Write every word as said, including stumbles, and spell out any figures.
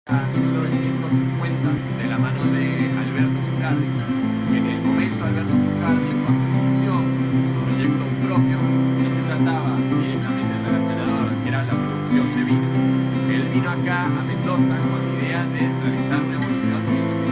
en mil novecientos cincuenta de la mano de Alberto Zucardi. En el momento Alberto Zucardi, bajo ficción, un proyecto propio, no se trataba directamente del relacionador, que era la producción de vino. Él vino acá a Mendoza con la idea de realizar una evolución